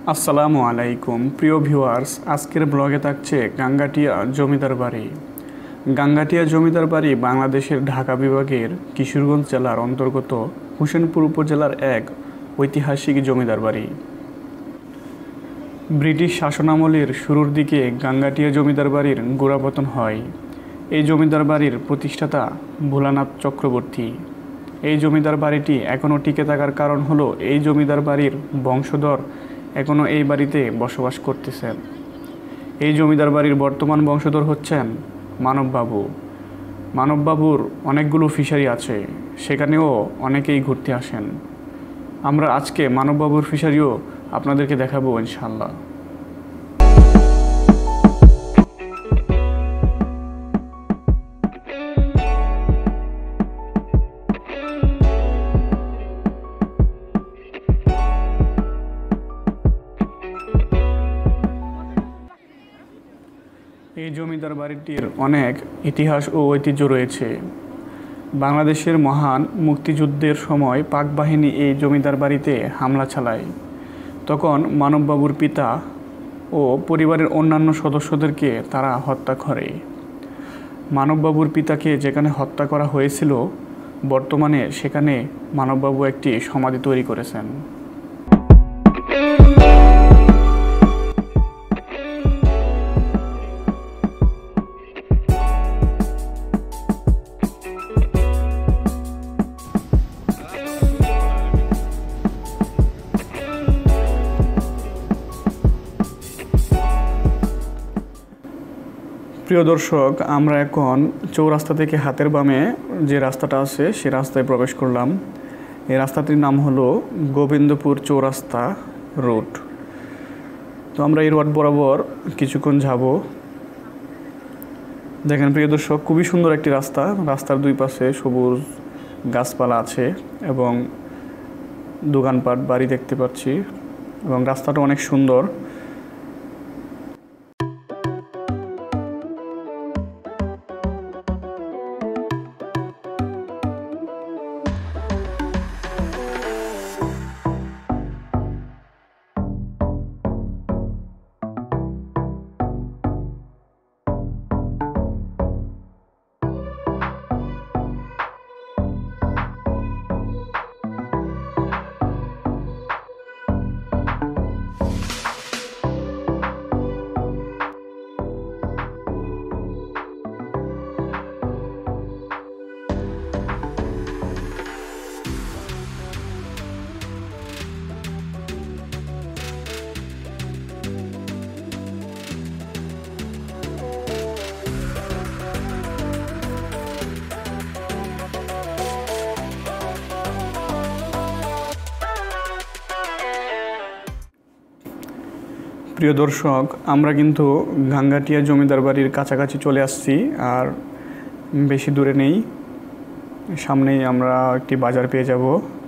আসসালামু আলাইকুম প্রিয় ভিউয়ার্স, আজকের ব্লগে থাকছে গাঙ্গাটিয়া জমিদার বাড়ি। গাঙ্গাটিয়া জমিদার বাড়ি বাংলাদেশের ঢাকা বিভাগের কিশোরগঞ্জ জেলার অন্তর্গত হোসেনপুর উপজেলার এক ঐতিহাসিক জমিদার বাড়ি। ব্রিটিশ শাসনামলের শুরুর দিকে গাঙ্গাটিয়া জমিদার বাড়ির গোড়াপতন হয়। এই জমিদার বাড়ির প্রতিষ্ঠাতা ভোলানাথ চক্রবর্তী। এই জমিদার বাড়িটি এখনও টিকে থাকার কারণ হলো এই জমিদার বাড়ির বংশধর এখনও এই বাড়িতে বসবাস করতেছেন। এই জমিদার বাড়ির বর্তমান বংশধর হচ্ছেন মানববাবু। মানববাবুর অনেকগুলো ফিশারি আছে, সেখানেও অনেকেই ঘুরতে আসেন। আমরা আজকে মানববাবুর ফিশারিও আপনাদেরকে দেখাবো ইনশাআল্লাহ। এই জমিদার বাড়িটির অনেক ইতিহাস ও ঐতিহ্য রয়েছে। বাংলাদেশের মহান মুক্তিযুদ্ধের সময় পাক বাহিনী এই জমিদার বাড়িতে হামলা চালায়। তখন মানববাবুর পিতা ও পরিবারের অন্যান্য সদস্যদেরকে তারা হত্যা করে। মানববাবুর পিতাকে যেখানে হত্যা করা হয়েছিল, বর্তমানে সেখানে মানববাবু একটি সমাধি তৈরি করেছেন। প্রিয় দর্শক, আমরা এখন চৌরাস্তা থেকে হাতের বামে যে রাস্তাটা আছে সে রাস্তায় প্রবেশ করলাম। এই রাস্তাটির নাম হলো গোবিন্দপুর চৌরাস্তা রোড। তো আমরা এই রোড বরাবর কিছুক্ষণ যাব। দেখেন প্রিয় দর্শক, খুবই সুন্দর একটি রাস্তা। রাস্তার দুই পাশে সবুজ গাছপালা আছে এবং দোকানপাট বাড়ি দেখতে পাচ্ছি এবং রাস্তাটা অনেক সুন্দর। প্রিয় দর্শক, আমরা কিন্তু গাঙ্গাটিয়া জমিদার বাড়ির কাছাকাছি চলে আসছি, আর বেশি দূরে নেই। সামনেই আমরা একটি বাজার পেয়ে যাব।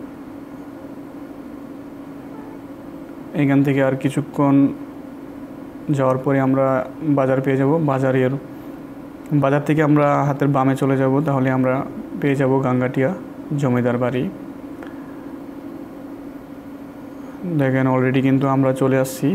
এখান থেকে আর কিছুক্ষণ যাওয়ার পরে আমরা বাজার পেয়ে যাব। বাজার থেকে আমরা হাতের বামে চলে যাব, তাহলে আমরা পেয়ে যাব গাঙ্গাটিয়া জমিদার বাড়ি। দেখেন অলরেডি কিন্তু আমরা চলে আসছি।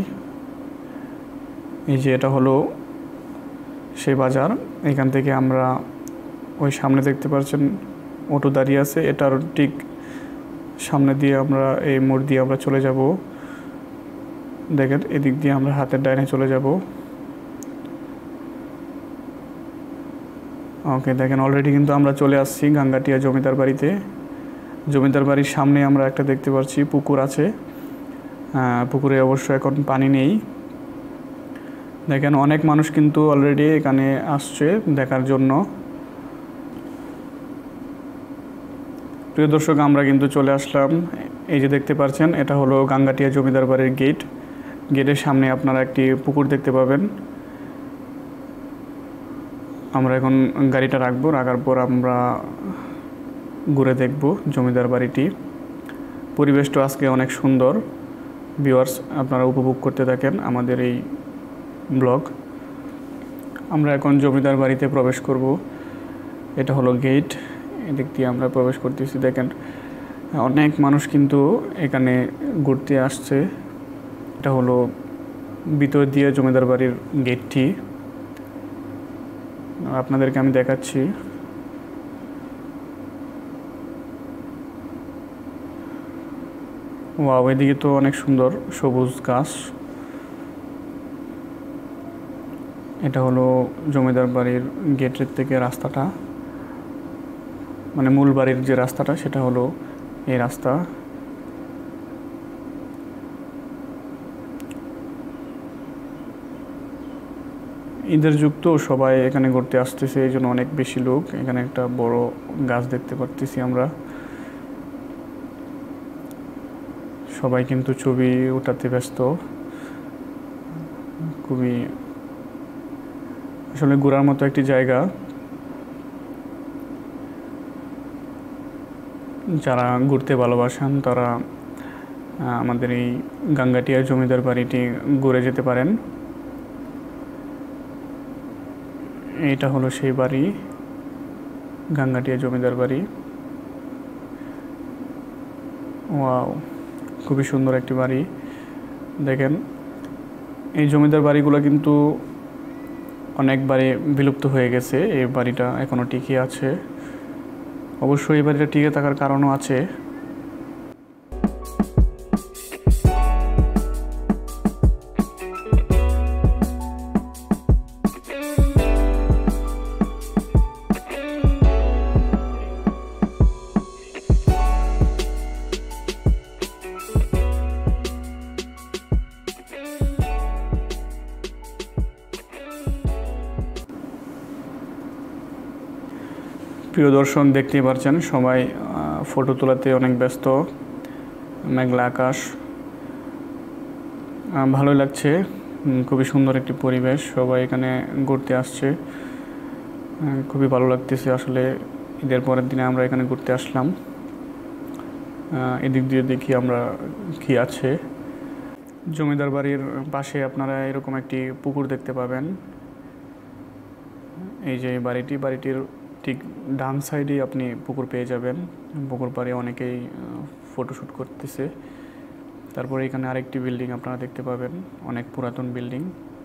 এই যে এটা হলো সেই বাজার। এখান থেকে আমরা ওই সামনে দেখতে পাচ্ছেন অটো দাঁড়িয়ে আছে, এটার ঠিক সামনে দিয়ে আমরা এই মোড় দিয়ে আমরা চলে যাব। দেখেন এদিক দিয়ে আমরা হাতের ডাইনে চলে যাব। ওকে, দেখেন অলরেডি কিন্তু আমরা চলে আসছি গাঙ্গাটিয়া জমিদার বাড়িতে। জমিদার বাড়ির সামনে আমরা একটা দেখতে পাচ্ছি পুকুর আছে। পুকুরে অবশ্য এখন পানি নেই। দেখেন অনেক মানুষ কিন্তু অলরেডি এখানে আসছে দেখার জন্য। প্রিয় দর্শক, আমরা কিন্তু চলে আসলাম। এই যে দেখতে পাচ্ছেন, এটা হলো গাঙ্গাটিয়া জমিদার বাড়ির গেট। গেটের সামনে আপনারা একটি পুকুর দেখতে পাবেন। আমরা এখন গাড়িটা রাখবো, রাখার পর আমরা ঘুরে দেখব জমিদার বাড়িটি। পরিবেশটা আজকে অনেক সুন্দর। ভিউয়ার্স, আপনারা উপভোগ করতে থাকেন আমাদের এই ব্লগ। আমরা এখন জমিদার বাড়িতে প্রবেশ করব। এটা হলো গেট, এদিক দিয়ে আমরা প্রবেশ করতেছি। দেখেন অনেক মানুষ কিন্তু এখানে ঘুরতে আসছে এটা হলো ভিতর দিয়ে জমিদার বাড়ির গেটটি, আপনাদেরকে আমি দেখাচ্ছি। ওয়াও, এদিকে তো অনেক সুন্দর সবুজ গাছ। এটা হলো জমিদার বাড়ির গেটের থেকে রাস্তাটা, মানে মূল বাড়ির যে রাস্তাটা সেটা হলো এই রাস্তা। ঈদের যুক্ত সবাই এখানে ঘুরতে আসতেছে, এই জন্য অনেক বেশি লোক। এখানে একটা বড় গাছ দেখতে পারতেছি আমরা। সবাই কিন্তু ছবি ওঠাতে ব্যস্ত। খুবই আসলে ঘোরার মতো একটি জায়গা। যারা ঘুরতে ভালোবাসেন তারা আমাদের এই গাঙ্গাটিয়া জমিদার বাড়িটি ঘুরে যেতে পারেন। এটা হলো সেই বাড়ি, গাঙ্গাটিয়া জমিদার বাড়ি। ওয়াও, খুবই সুন্দর একটি বাড়ি। দেখেন, এই জমিদার বাড়িগুলো কিন্তু অনেকবারে বিলুপ্ত হয়ে গেছে, এই বাড়িটা এখনও টিকে আছে। অবশ্যই এই বাড়িটা টিকে থাকার কারণও আছে। প্রিয় দর্শক, দেখতেই পাচ্ছেন সবাই ফটো তোলাতে অনেক ব্যস্ত। মেঘলা আকাশ, ভালোই লাগছে। খুবই সুন্দর একটি পরিবেশ, সবাই এখানে ঘুরতে আসছে। খুবই ভালো লাগতেছে আসলে। ঈদের পরের দিনে আমরা এখানে ঘুরতে আসলাম। এদিক দিয়ে দেখি আমরা কি আছে। জমিদার বাড়ির পাশে আপনারা এরকম একটি পুকুর দেখতে পাবেন। এই যে বাড়িটির ঠিক ডান সাইডেই আপনি পুকুর পেয়ে যাবেন। পুকুর পাড়ে অনেকেই ফটোশ্যুট করতেছে। তারপরে এখানে আরেকটি বিল্ডিং আপনারা দেখতে পাবেন, অনেক পুরাতন বিল্ডিং।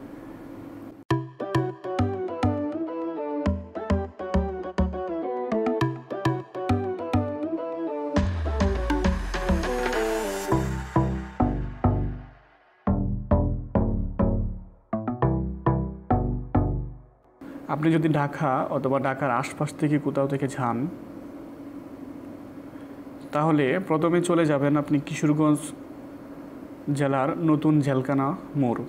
আপনি যদি ঢাকা অথবা ঢাকার আশপাশ থেকে কোথাও থেকে যান, তাহলে প্রথমে চলে যাবেন আপনি কিশোরগঞ্জ জেলার নতুন জেলখানা মোড়।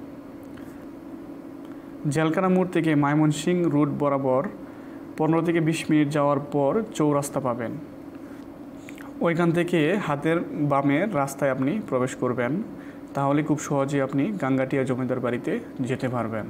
জেলখানা মোড় থেকে ময়মনসিংহ রুট বরাবর 15 থেকে 20 মিনিট যাওয়ার পর চৌরাস্তা পাবেন। ওইখান থেকে হাতের বামের রাস্তায় আপনি প্রবেশ করবেন, তাহলে খুব সহজে আপনি গাঙ্গাটিয়া জমিদার বাড়িতে যেতে পারবেন।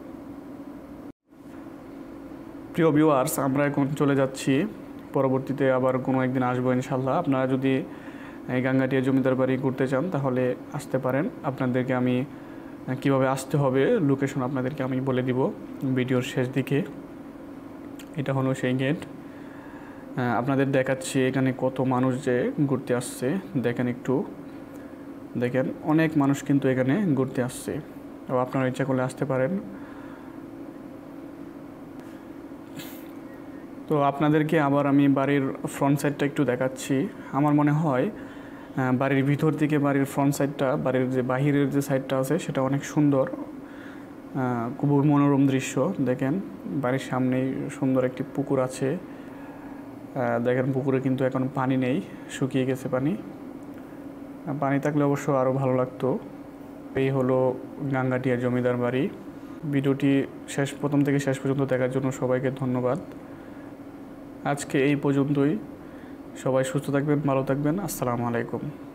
প্রিয় ভিউয়ার্স, আমরা এখন চলে যাচ্ছি, পরবর্তীতে আবার কোনো একদিন আসবো ইনশাল্লাহ। আপনারা যদি এই গাঙ্গাটিয়া জমিদার বাড়ি ঘুরতে চান তাহলে আসতে পারেন। আপনাদেরকে আমি কিভাবে আসতে হবে লোকেশন আপনাদেরকে আমি বলে দিব ভিডিওর শেষ দিকে। এটা হলো সেই গেট। আপনাদের দেখাচ্ছি এখানে কত মানুষ যে ঘুরতে আসছে। দেখেন, একটু দেখেন, অনেক মানুষ কিন্তু এখানে ঘুরতে আসছে। তো আপনারা ইচ্ছা করলে আসতে পারেন। তো আপনাদেরকে আবার আমি বাড়ির ফ্রন্ট সাইডটা একটু দেখাচ্ছি। আমার মনে হয় বাড়ির ভিতর থেকে বাড়ির ফ্রন্ট সাইডটা, বাড়ির যে বাহিরের যে সাইডটা আছে সেটা অনেক সুন্দর, খুব মনোরম দৃশ্য। দেখেন, বাড়ির সামনেই সুন্দর একটি পুকুর আছে। দেখেন, পুকুরে কিন্তু এখন পানি নেই, শুকিয়ে গেছে পানি। পানি থাকলে অবশ্য আরও ভালো লাগতো। এই হলো গাঙ্গাটিয়া জমিদার বাড়ি। ভিডিওটি প্রথম থেকে শেষ পর্যন্ত দেখার জন্য সবাইকে ধন্যবাদ। আজকে এই পর্যন্তই। সবাই সুস্থ থাকবেন, ভালো থাকবেন। আসসালামু আলাইকুম।